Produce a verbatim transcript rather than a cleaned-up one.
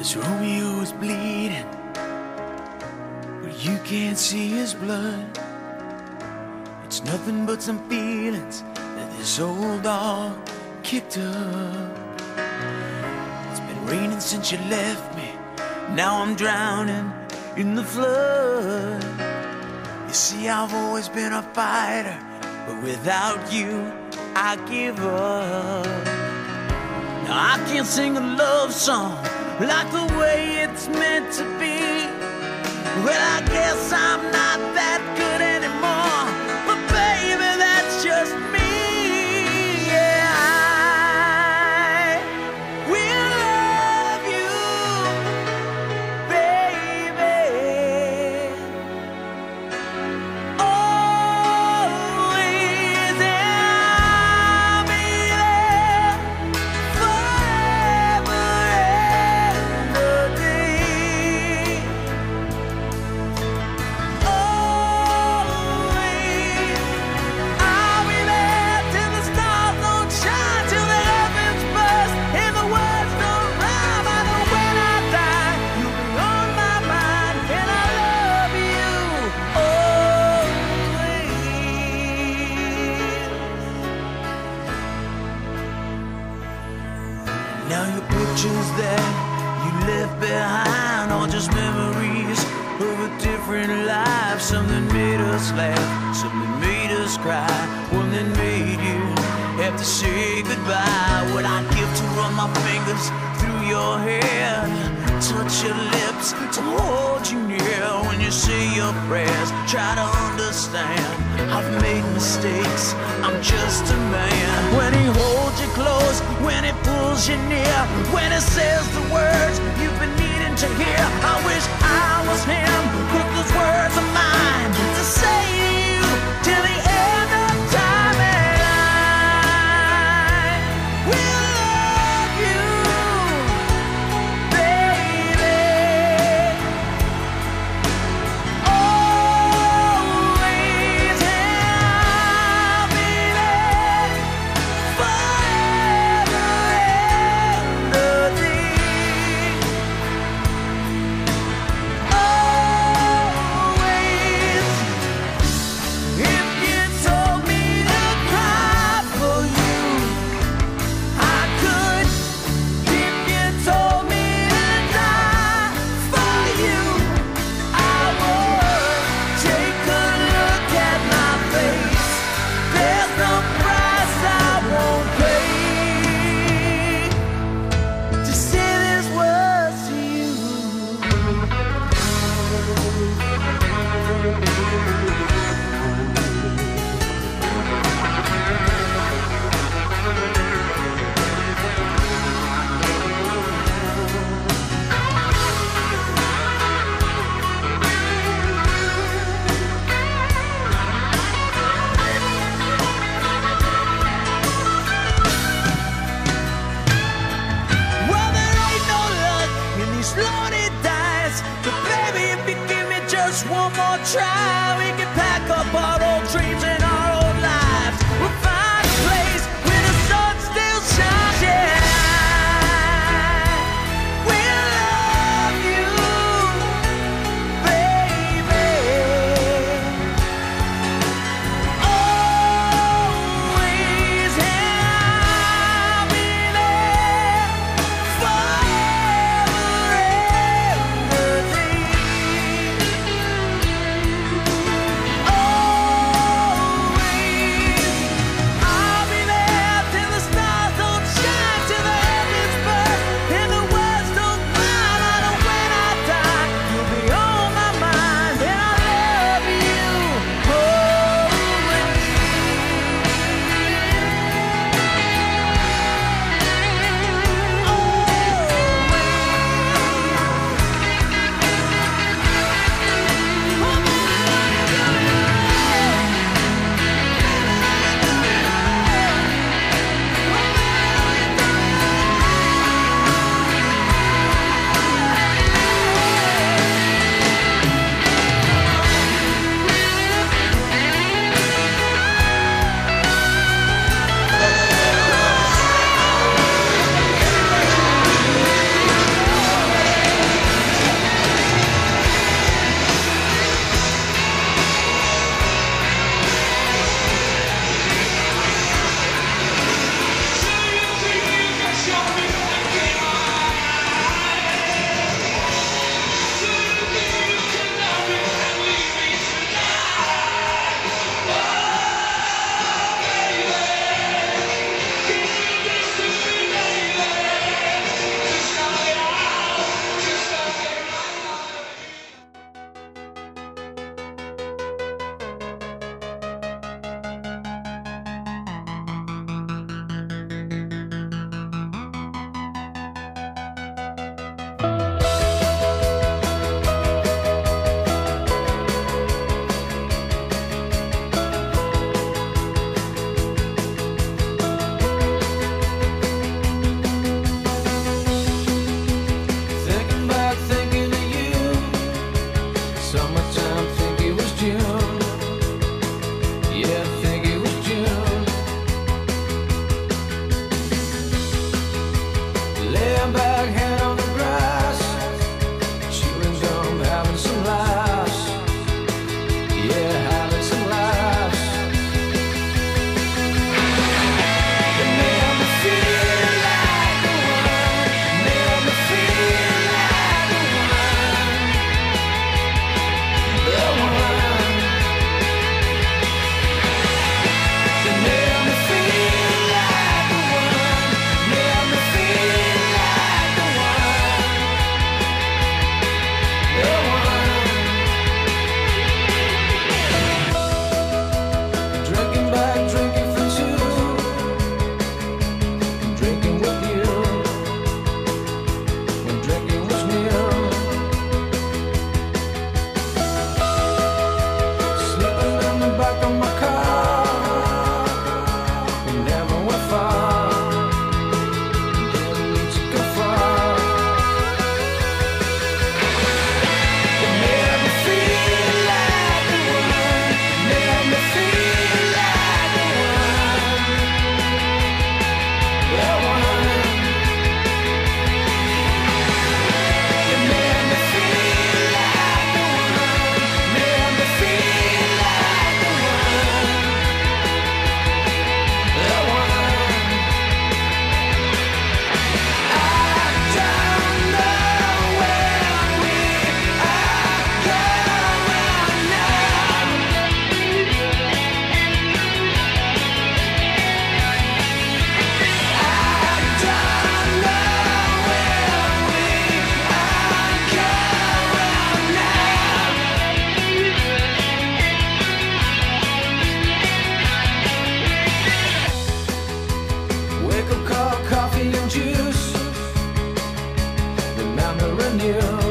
Romeo is bleeding, but you can't see his blood. It's nothing but some feelings that this old dog kicked up. It's been raining since you left me, now I'm drowning in the flood. You see, I've always been a fighter, but without you, I give up. Now I can't sing a love song like the way it's meant to be. Well, I guess I'm not that good anymore, but baby, that's just me. Yeah, I will love you, baby, always, and I'll be there forever and a day. Always, I'll be there till the stars don't shine, till the heavens burst and the words don't rhyme. I know when I die, you'll be on my mind, and I love you always. Now your pictures that you left behind are just memories of a different life. Something made us laugh, something made us cry, one that made you have to say goodbye. What I'd give to run my fingers through your hair, touch your lips, to hold you near. When you say your prayers, try to understand, I've made mistakes, I'm just a man. When he holds you close, when he pulls you near, when he says the words you've been needing to hear, I wish I was him, put those words of mine to say to you till the end of time. And I will love you, baby, always, and I'll be there forever and a day. Always, if you told me to cry for you, I could. If you told me to die for you, I would. Take a look at my face, there's no price I won't pay to say these words to you. Well, there ain't no luck in these lonely dice, but baby, if you give me just one more try, we can pack up our old dreams and our old lives. We'll find a place where the sun still shines. Yeah, we'll love you, baby, always, and I'll be there forever and a day. juice. Remembering you.